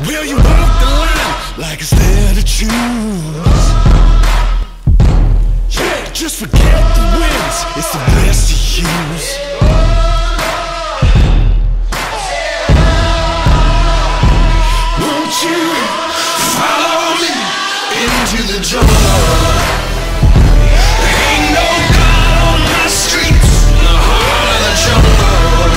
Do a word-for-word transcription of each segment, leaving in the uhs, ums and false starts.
Well, you walk the line like it's there to choose. Yeah, just forget the wins, it's the best to use. Won't you follow me into the jungle? Ain't no God on my streets, in the heart of the jungle.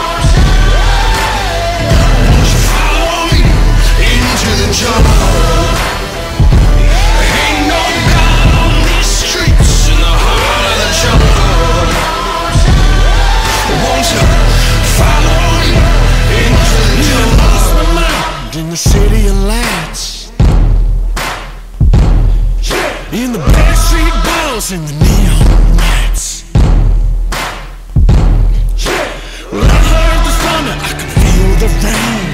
Won't you follow me into the jungle? Ain't no God on these streets, in the heart of the jungle. Won't you follow me into the jungle? I lost my mind in the city of lights, in the backstreet balls and the neon lights. Well, I heard the thunder, I could feel the rain.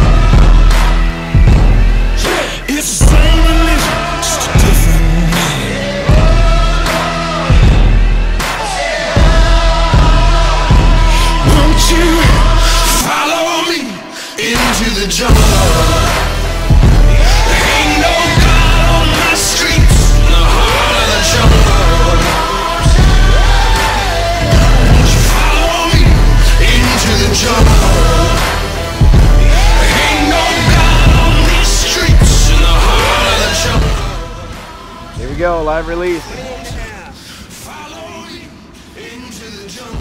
It's the same religion, just a different name. Won't you follow me into the jungle? Ain't no God on my streets, in the heart of the jungle. Won't you follow me into the jungle? Ain't no God on these streets, in the heart of the jungle. Here we go, live release. Follow me into the jungle.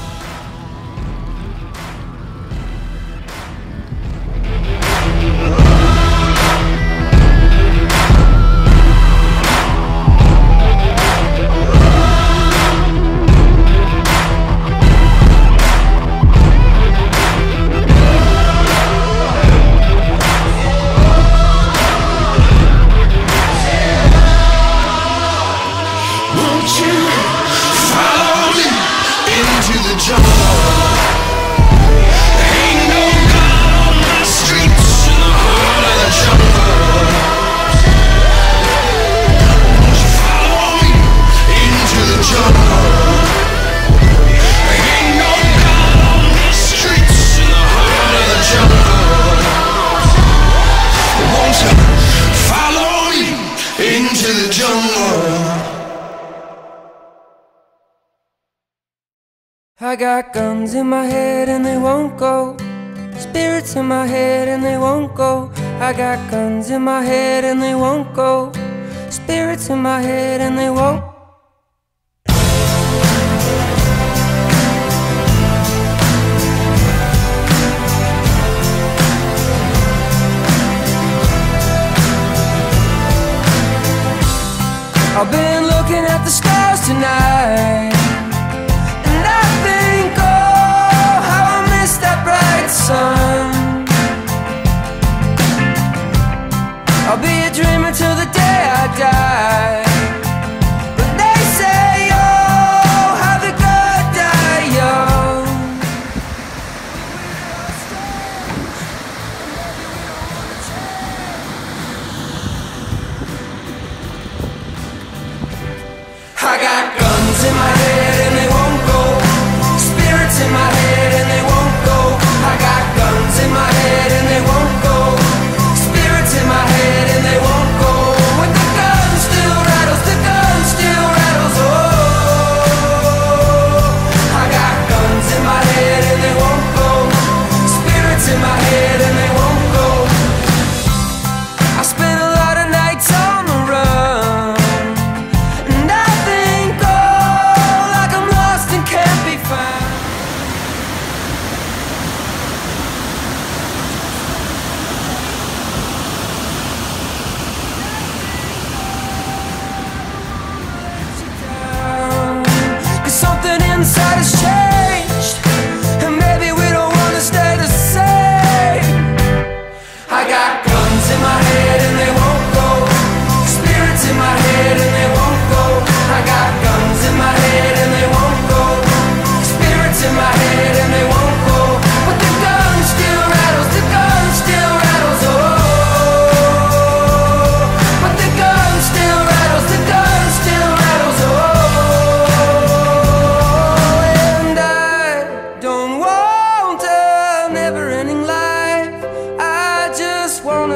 Won't you follow me into the jungle? Ain't no God on my streets, in the heart of the jungle. Won't you follow me into the jungle? Ain't no God on these streets, in the heart of the jungle. Won't you follow me into the jungle? I got guns in my head and they won't go. Spirits in my head and they won't go. I got guns in my head and they won't go. Spirits in my head and they won't. I've been looking at the stars tonight, and I think, oh, how I miss that bright sun. I'll be a dreamer till the day I die, but they say, oh, how the good die young.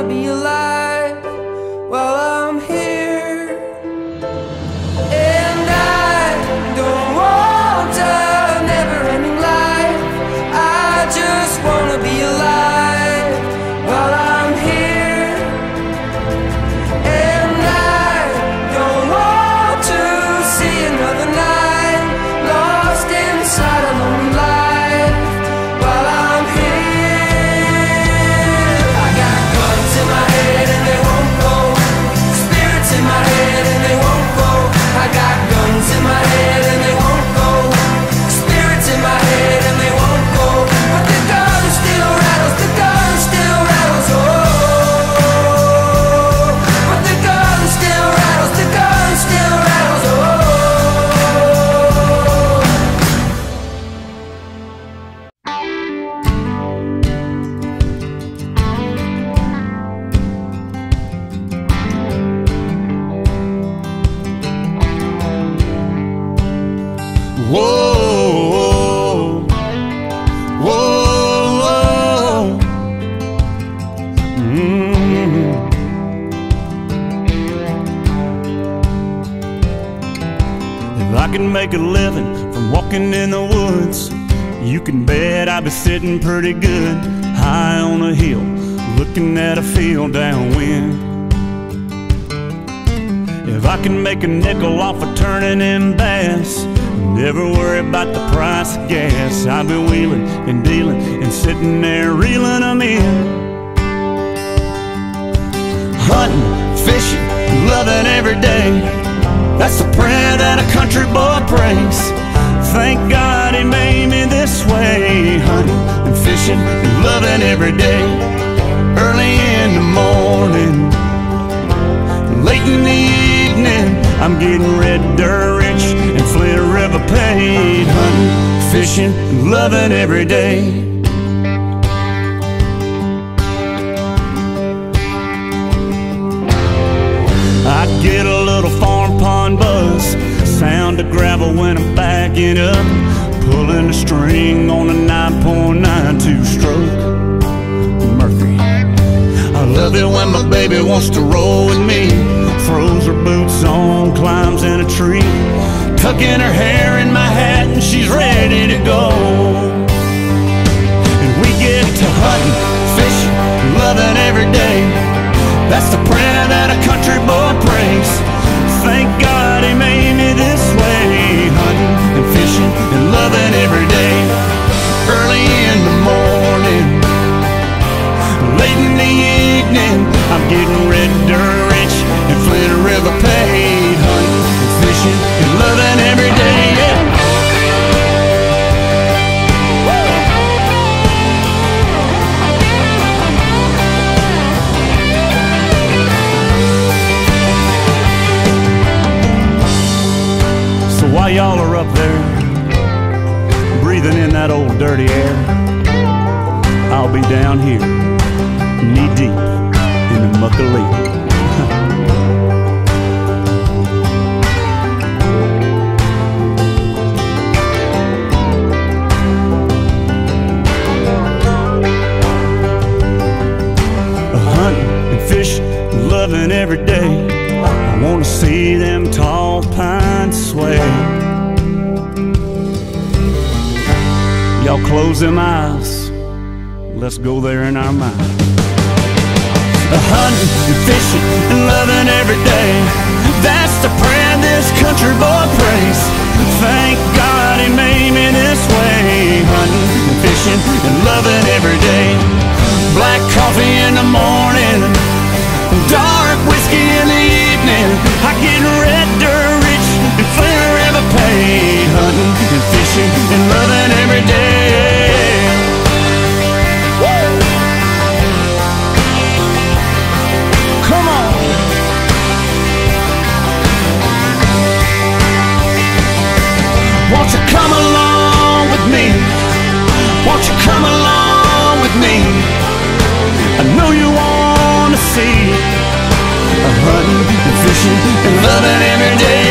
wanna be alive while I'm here. And I don't want a never-ending life. I just wanna be alive while I'm here. And I don't want to see another night lost inside a lonely life while I'm here. I got guns in my head and they won't go. Spirits in my head and they won't go. I got guns in my head and they won't go. Spirits in my head and they won't go. But the gun still rattles, the gun still rattles, oh. But the gun still rattles, the gun still rattles, oh. Whoa, whoa, whoa. Mm. If I can make a living from walking in the woods, you can bet I'd be sitting pretty good high on a hill, looking at a field downwind. If I can make a nickel off of turning in bass, never worry about the price of gas, I've been wheeling and dealing and sitting there reeling them in. Hunting, fishing, loving every day, that's the prayer that a country boy prays. Thank God he made me this way. Hunting and fishing and loving every day. Early in the morning, late in the evening, I'm getting red dirt rich and Flint River paid. Hunting, fishing, and loving every day. I get a little farm pond buzz, sound of gravel when I'm backing up, pulling a string on a nine point nine two stroke Mercury. I love it when my baby wants to roll with me, throws her boots on, climbs in a tree, tucking her hair in my hat and she's ready to go. And we get to hunting, fishing, loving every day, that's the prayer that a country boy prays. Thank God he made me this way. Hunting and fishing and loving every day. Early in the morning, late in the evening, I'm getting red dirt rich and Flint River paid. Hunting and fishing and loving every day, yeah. So while y'all are up there breathing in that old dirty air, I'll be down here knee deep in the muck of leaf. Hunting and fishing, loving every day, I want to see them tall pines sway. Y'all close them eyes, let's go there in our mind. Hunting and fishing and loving every day, that's the prayer this country boy prays. Thank God he made me this way. Hunting and fishing and loving every day. Black coffee in the morning, dark whiskey in the evening, I get red dirt rich and Flint River paid. Hunting and fishing and loving every day. Woo! Come on. Won't you come along with me? Won't you come along with me? I know you want to see, hunting and fishing and loving every day.